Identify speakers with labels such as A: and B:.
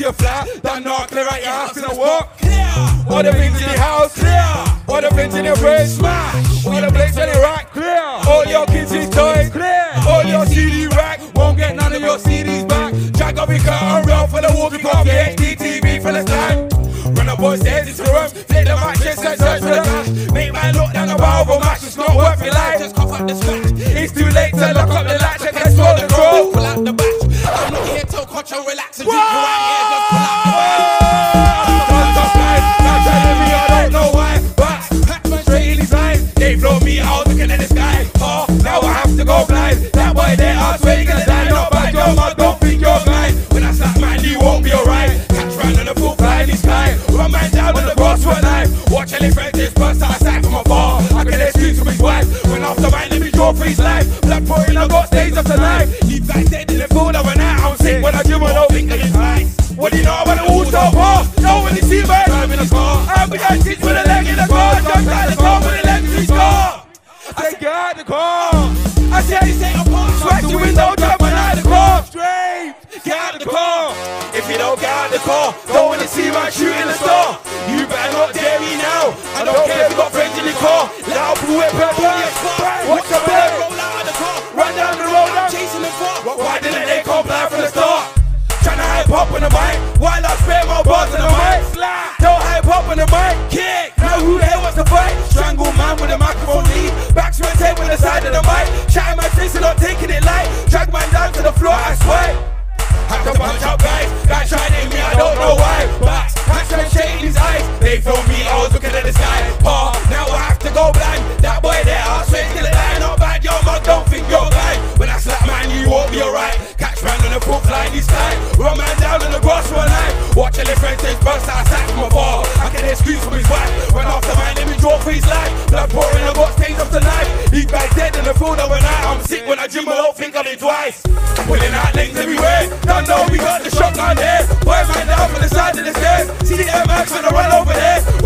A: to your flat. Done not clear out your house in a walk. All the things in the house, clear. All the things in your brain, smash. All the plates on the rack, clear. All your kids' toys, clear. All your CD rack, won't get none of your CDs back. Jack up, we cut around for the walk, we got the HD TV for the time. Run the boys stairs into the room, flip the mattress and search for the cash. Make man look down the wild for match, it's not worth your life. Just cough up the scratch. It's too late to lock up the latch, I can swallow the crow. Pull out the batch. I'm not here to control, relax and drink right here, just pull out the batch. I don't know why, but straight in his eyes. They blow me out looking at the sky. Oh, now I have to go blind. That boy there, I swear you gonna die. Not bad, yo, man, don't think you're blind. When I slap man, you won't be alright. Catch round on the full fly in the sky. Run man down on the cross for a knife. Watch elephant just burst outside from afar. I can excuse from his wife. When after mine, let me draw for his life. Blood pouring, I got stains of the knife. Leave back dead in the field of a night. I'm sick when I do my don't think of his eyes. What do you know about the water bar? No, when you see me driving a car, I'm behind kids with a leg in the car. Jump out the car with a leg in his car. I say get out the car. I say apart. Scratch the window, jump out the car. Straight, get out the car. If you don't get out the car, don't wanna see my shooting the star. You better not dare me now. I don't care if you got friends in the car. Loud blue whip, watch the bed, roll out of the car. Run down the road, I'm chasing the car. Why didn't they come blind from the start? Tryna hype up on the mic, while I spare my bars on the mic. Don't hype up on the mic, kick. Now who the hell wants to fight? Strangle man with a microphone lead. Back to my table on the side of the mic. Chatting my face and not taking it light. Drag man down to the floor, I swear. Have to punch out guys, guys trying to hit me, I don't know why. Backs, catch them shading his eyes. They filmed me, I was looking at the sky. Now I have to go blind. That boy there, I swear he's gonna die. Not bad, yo man, don't think you're blind. When I slap man, you won't be alright. Catch man on the full fly in the sky. Run man down on the grass for a night. Watch elephants burst outside from afar. I get an excuse from his wife. Run after man, let me draw for his life. Blood pouring, I got stains of the knife. He's back dead in the field of a night. I'm sick when I gym, I don't think of it twice. Pulling out lanes everywhere. Don't know we got the shotgun there. Boy man down from the side of the stairs. See the Air Max when I run over there.